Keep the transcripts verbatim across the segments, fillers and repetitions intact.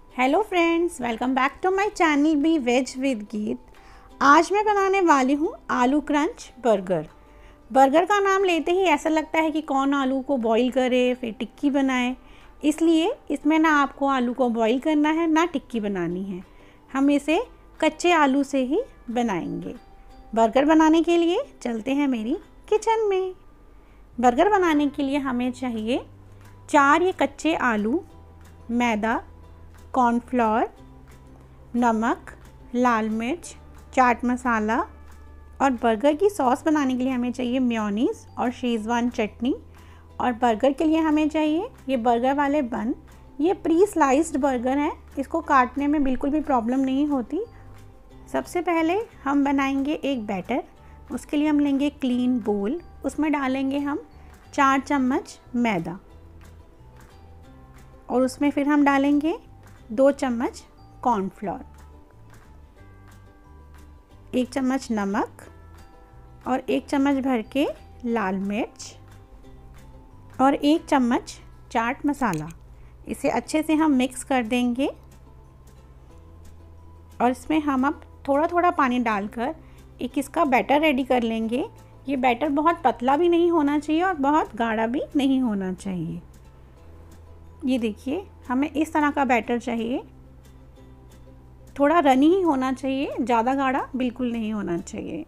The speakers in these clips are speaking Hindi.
Hello friends, welcome back to my channel B veg with Geet. आज मैं बनाने वाली हूँ आलू क्रंच बर्गर। बर्गर का नाम लेते ही ऐसा लगता है कि कौन आलू को बॉईल करे फिर टिक्की बनाए, इसलिए इसमें ना आपको आलू को बॉईल करना है ना टिक्की बनानी है। हम इसे कच्चे आलू से ही बनाएंगे। बर्गर बनाने के लिए चलते हैं मेरी किचन में। बर्गर बनाने के लिए हमें चाहिए चार ये कच्चे आलू, मैदा, कॉर्नफ्लोर, नमक, लाल मिर्च, चाट मसाला और बर्गर की सॉस बनाने के लिए हमें चाहिए मेयोनीज़ और शेज़वान चटनी। और बर्गर के लिए हमें चाहिए ये बर्गर वाले बन। ये प्री स्लाइस्ड बर्गर है, इसको काटने में बिल्कुल भी प्रॉब्लम नहीं होती। सबसे पहले हम बनाएंगे एक बैटर। उसके लिए हम लेंगे क्लीन बोल, उसमें डालेंगे हम चार चम्मच मैदा और उसमें फिर हम डालेंगे दो चम्मच कॉर्नफ्लोर, एक चम्मच नमक और एक चम्मच भर के लाल मिर्च और एक चम्मच चाट मसाला। इसे अच्छे से हम मिक्स कर देंगे और इसमें हम अब थोड़ा थोड़ा पानी डालकर एक इसका बैटर रेडी कर लेंगे। ये बैटर बहुत पतला भी नहीं होना चाहिए और बहुत गाढ़ा भी नहीं होना चाहिए। ये देखिए, हमें इस तरह का बैटर चाहिए, थोड़ा रनी ही होना चाहिए, ज़्यादा गाढ़ा बिल्कुल नहीं होना चाहिए।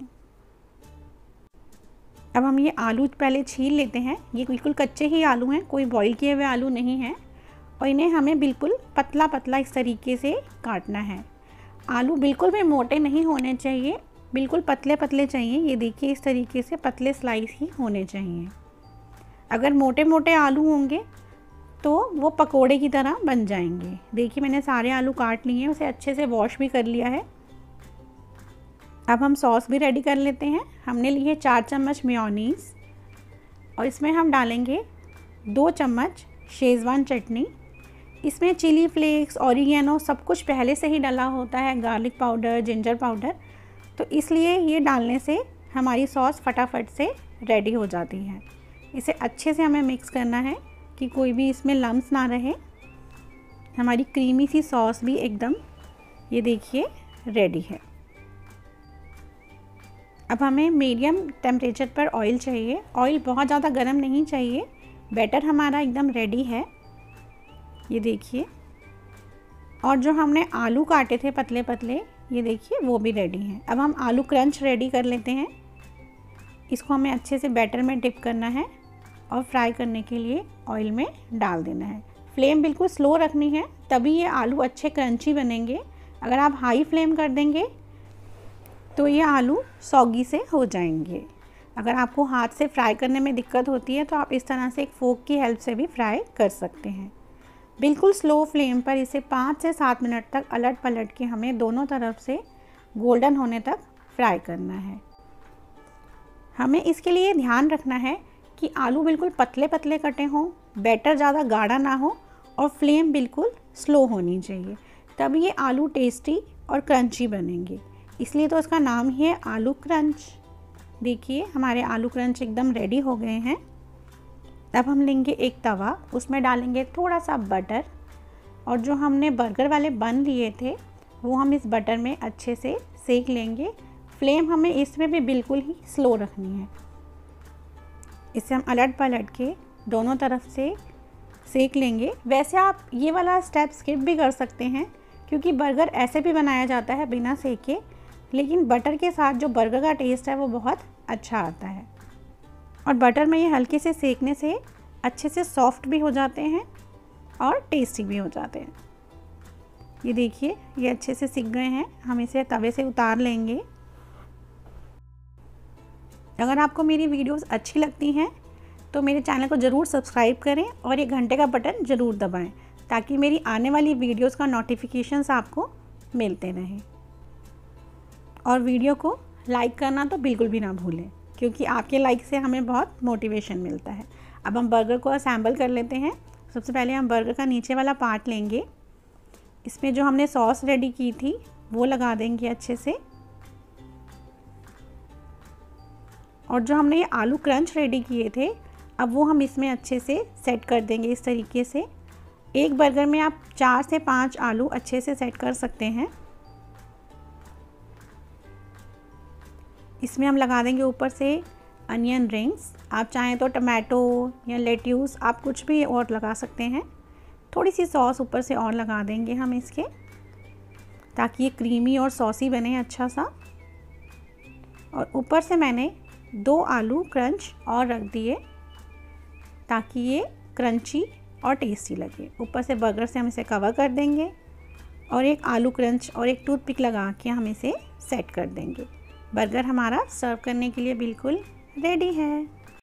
अब हम ये आलू पहले छील लेते हैं। ये बिल्कुल कच्चे ही आलू हैं, कोई बॉईल किए हुए आलू नहीं हैं और इन्हें हमें बिल्कुल पतला पतला इस तरीके से काटना है। आलू बिल्कुल भी मोटे नहीं होने चाहिए, बिल्कुल पतले पतले चाहिए। ये देखिए, इस तरीके से पतले स्लाइस ही होने चाहिए। अगर मोटे मोटे आलू होंगे तो वो पकोड़े की तरह बन जाएंगे। देखिए, मैंने सारे आलू काट लिए हैं, उसे अच्छे से वॉश भी कर लिया है। अब हम सॉस भी रेडी कर लेते हैं। हमने ली है चार चम्मच मेयोनीज़ और इसमें हम डालेंगे दो चम्मच शेज़वान चटनी। इसमें चिली फ्लेक्स, ऑरिगेनो सब कुछ पहले से ही डला होता है, गार्लिक पाउडर, जिंजर पाउडर, तो इसलिए ये डालने से हमारी सॉस फटाफट से रेडी हो जाती है। इसे अच्छे से हमें मिक्स करना है कि कोई भी इसमें लम्स ना रहे। हमारी क्रीमी सी सॉस भी एकदम, ये देखिए, रेडी है। अब हमें मीडियम टेम्परेचर पर ऑयल चाहिए। ऑयल बहुत ज़्यादा गर्म नहीं चाहिए। बैटर हमारा एकदम रेडी है, ये देखिए। और जो हमने आलू काटे थे पतले पतले, ये देखिए, वो भी रेडी हैं। अब हम आलू क्रंच रेडी कर लेते हैं। इसको हमें अच्छे से बैटर में डिप करना है और फ्राई करने के लिए ऑयल में डाल देना है। फ्लेम बिल्कुल स्लो रखनी है, तभी ये आलू अच्छे क्रंची बनेंगे। अगर आप हाई फ्लेम कर देंगे तो ये आलू सौगी से हो जाएंगे। अगर आपको हाथ से फ्राई करने में दिक्कत होती है तो आप इस तरह से एक फोक की हेल्प से भी फ्राई कर सकते हैं। बिल्कुल स्लो फ्लेम पर इसे पाँच से सात मिनट तक अलट पलट के हमें दोनों तरफ से गोल्डन होने तक फ्राई करना है। हमें इसके लिए ध्यान रखना है कि आलू बिल्कुल पतले पतले कटे हों, बैटर ज़्यादा गाढ़ा ना हो और फ्लेम बिल्कुल स्लो होनी चाहिए, तब ये आलू टेस्टी और क्रंची बनेंगे। इसलिए तो इसका नाम ही है आलू क्रंच। देखिए, हमारे आलू क्रंच एकदम रेडी हो गए हैं। अब हम लेंगे एक तवा, उसमें डालेंगे थोड़ा सा बटर और जो हमने बर्गर वाले बन लिए थे वो हम इस बटर में अच्छे से सेक लेंगे। फ्लेम हमें इसमें भी बिल्कुल ही स्लो रखनी है। इसे हम अलट पलट के दोनों तरफ से सेक लेंगे। वैसे आप ये वाला स्टेप स्किप भी कर सकते हैं, क्योंकि बर्गर ऐसे भी बनाया जाता है बिना सेके, लेकिन बटर के साथ जो बर्गर का टेस्ट है वो बहुत अच्छा आता है। और बटर में ये हल्के से सेकने से अच्छे से सॉफ्ट भी हो जाते हैं और टेस्टी भी हो जाते हैं। ये देखिए, ये अच्छे से सिक गए हैं। हम इसे तवे से उतार लेंगे। अगर आपको मेरी वीडियोस अच्छी लगती हैं तो मेरे चैनल को ज़रूर सब्सक्राइब करें और ये घंटे का बटन ज़रूर दबाएं, ताकि मेरी आने वाली वीडियोस का नोटिफिकेशंस आपको मिलते रहें। और वीडियो को लाइक करना तो बिल्कुल भी ना भूलें, क्योंकि आपके लाइक से हमें बहुत मोटिवेशन मिलता है। अब हम बर्गर को असेंबल कर लेते हैं। सबसे पहले हम बर्गर का नीचे वाला पार्ट लेंगे। इसमें जो हमने सॉस रेडी की थी वो लगा देंगे अच्छे से। और जो हमने ये आलू क्रंच रेडी किए थे, अब वो हम इसमें अच्छे से सेट कर देंगे इस तरीके से। एक बर्गर में आप चार से पाँच आलू अच्छे से सेट कर सकते हैं। इसमें हम लगा देंगे ऊपर से अनियन रिंग्स। आप चाहें तो टमाटो या लेट्यूस आप कुछ भी और लगा सकते हैं। थोड़ी सी सॉस ऊपर से और लगा देंगे हम इसके, ताकि ये क्रीमी और सॉसी बने अच्छा सा। और ऊपर से मैंने दो आलू क्रंच और रख दिए ताकि ये क्रंची और टेस्टी लगे। ऊपर से बर्गर से हम इसे कवर कर देंगे और एक आलू क्रंच और एक टूथपिक लगा के हम इसे सेट कर देंगे। बर्गर हमारा सर्व करने के लिए बिल्कुल रेडी है।